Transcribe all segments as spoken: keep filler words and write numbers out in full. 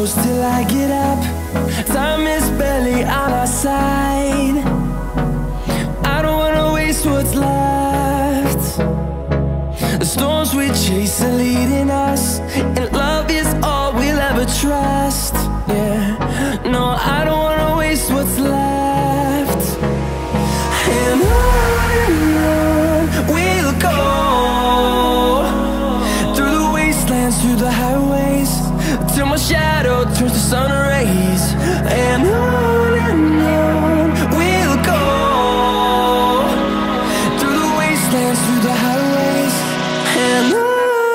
close till I get up. Time is barely on our side. I don't wanna waste what's left. The storms we chase are leading us, and love is all we'll ever trust. Yeah, no, I don't wanna waste what's left. And on and on we'll go, through the wastelands, through the highways, till my shadow turns to sun rays. And on and on we'll go, through the wastelands, through the highways, and on.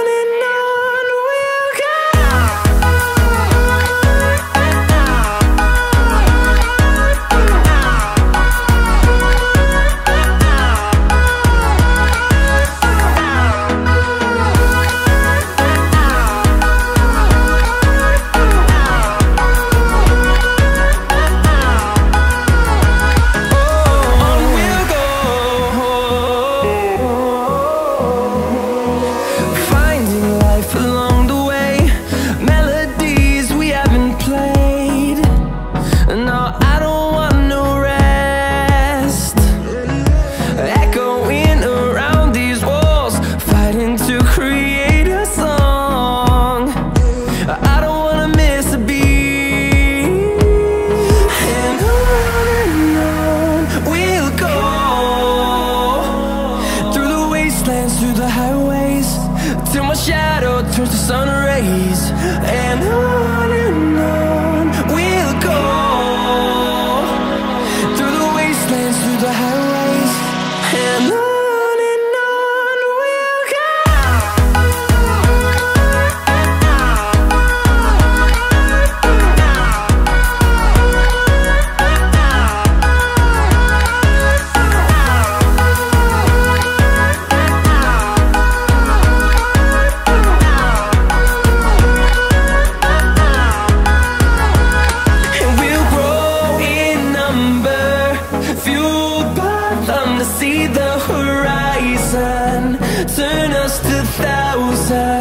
Through the highways, till my shadow turns to sun rays. And on and on we'll go, through the wastelands, through the highways, and on. See the horizon turn us to thousands.